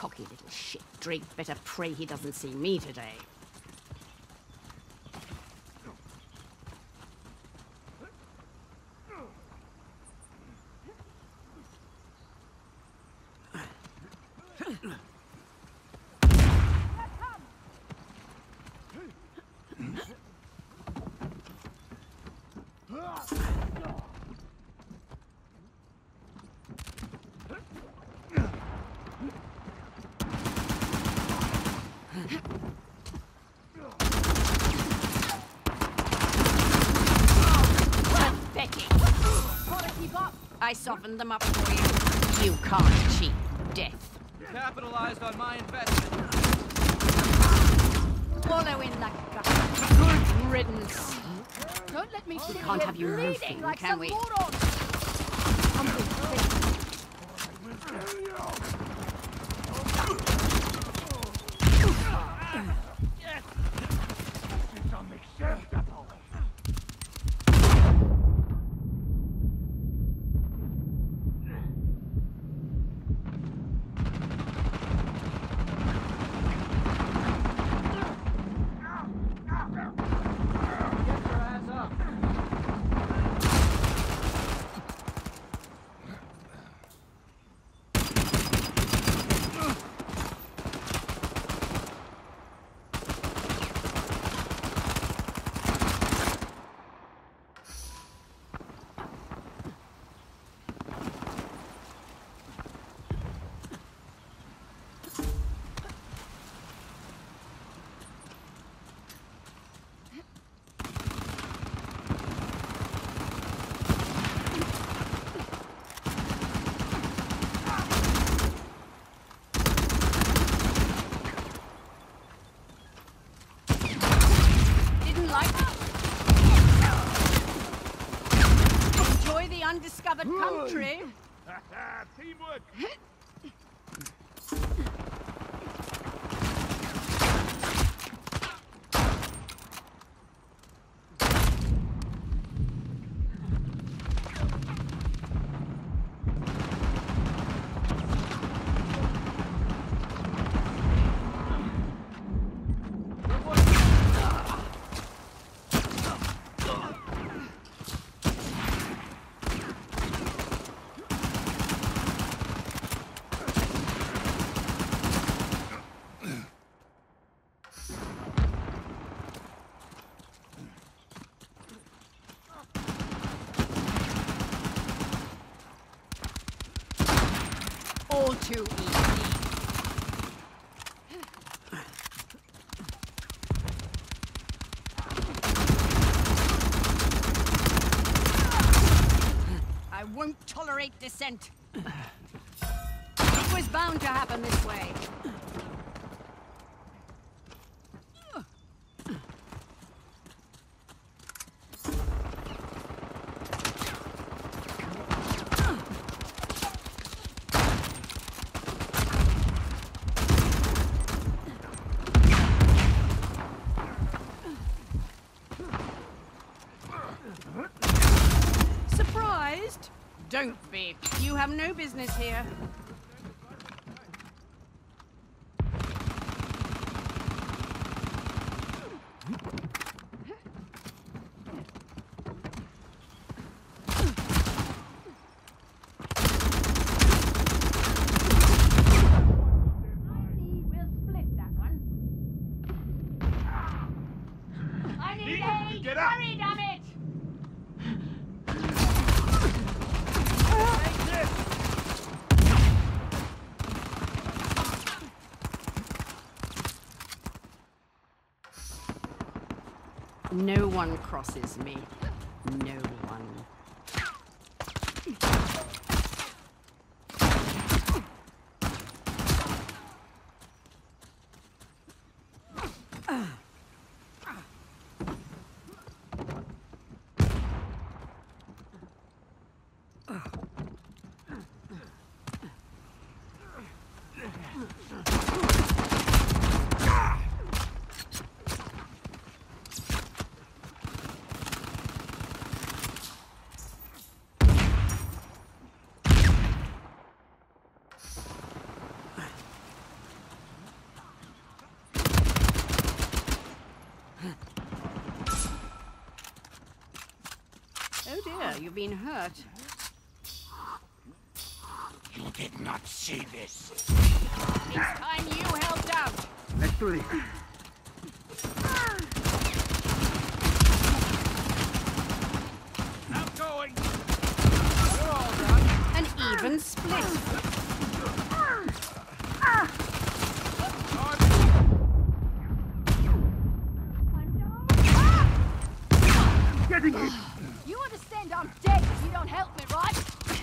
Cocky little shit. Drake better pray he doesn't see me today. I softened them up for you. You can't cheat death. Capitalized on my investment. Wallow in that gutter. Good riddance. Don't let me We can't have you moving, like can we? Undiscovered country. Teamwork. All too easy. I won't tolerate dissent. It was bound to happen this way. Surprised? Don't be. You have no business here. We'll split that one. I need aid! Get up! Hurry, damn it! No one crosses me. No one. Well, you've been hurt. You did not see this. It's time you helped out. Let's do this. I'm going. You're all done. An even split. Getting it! You understand I'm dead if you don't help me, right?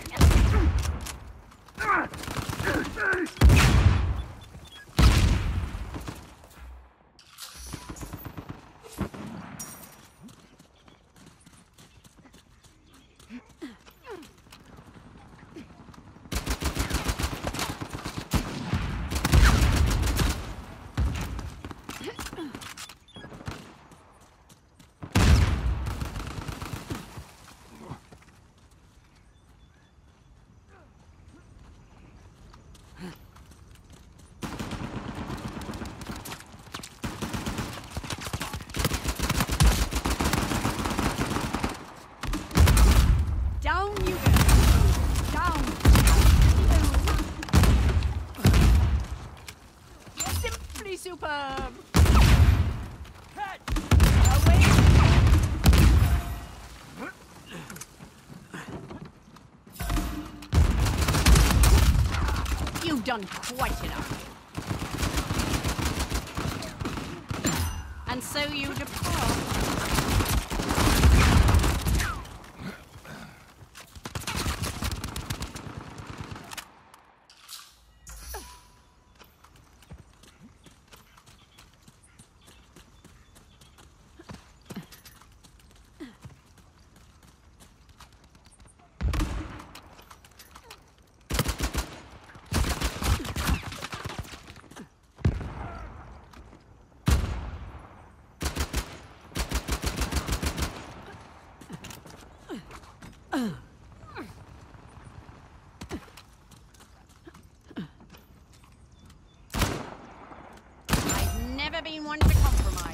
Down you go. Down. Simply superb. Away. You've done quite enough. And so you depart. I've never been one to compromise.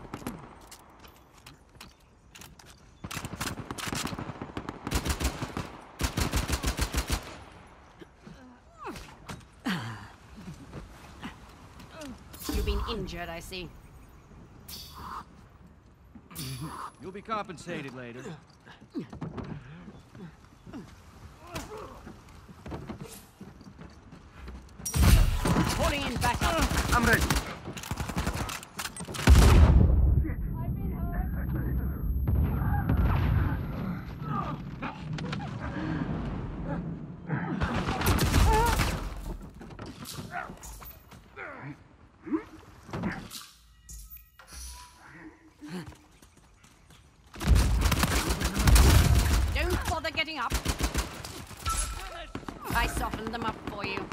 You've been injured, I see. You'll be compensated later. Pulling in back up. I'm ready. Don't bother getting up. I softened them up for you.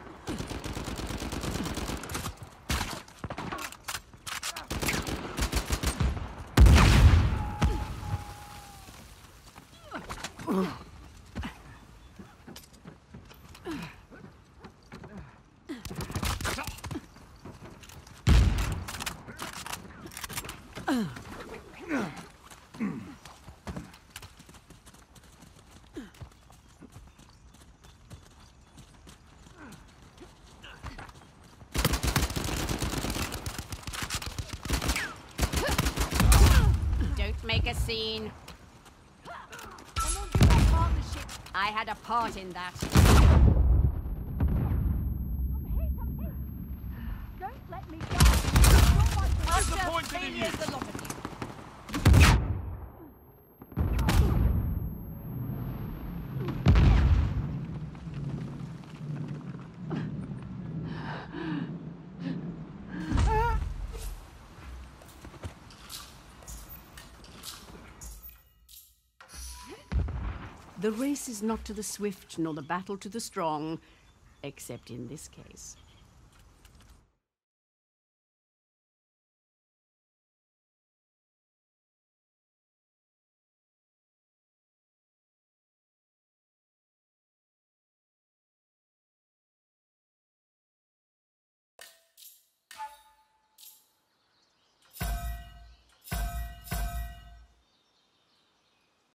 Don't make a scene. I had a part in that. Don't let me go. Where's the point in you? The lot of you. The race is not to the swift, nor the battle to the strong, except in this case.